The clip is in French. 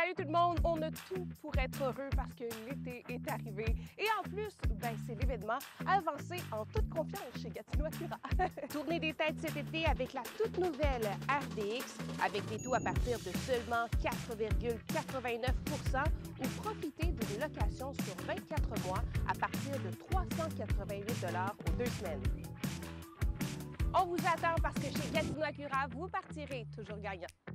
Salut tout le monde, on a tout pour être heureux parce que l'été est arrivé. Et en plus, c'est l'événement Avancer en toute confiance chez Gatineau Acura. Tournez des têtes cet été avec la toute nouvelle RDX avec des taux à partir de seulement 4,89 ou profitez d'une location sur 24 mois à partir de 388 aux 2 semaines. On vous attend parce que chez Gatineau Acura, vous partirez toujours gagnant.